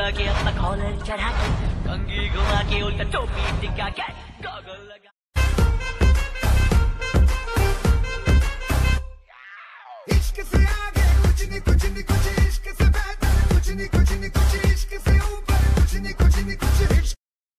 लगा के अपना कॉलर चढ़ा के, कंघी घुमा के उल्टा टोपी टिका के, गॉगल लगा। इश्क से आगे कुछ नहीं कुछ नहीं कुछ, इश्क से बेहतर कुछ नहीं कुछ नहीं कुछ, इश्क से ऊपर कुछ नहीं कुछ नहीं कुछ।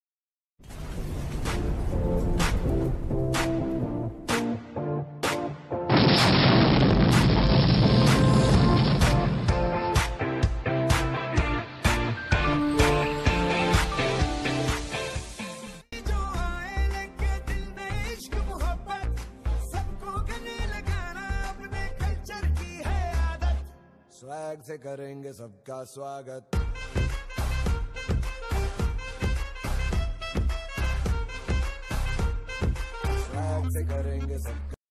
स्वैग से करेंगे सबका स्वागत। स्वैग से करेंगे सबका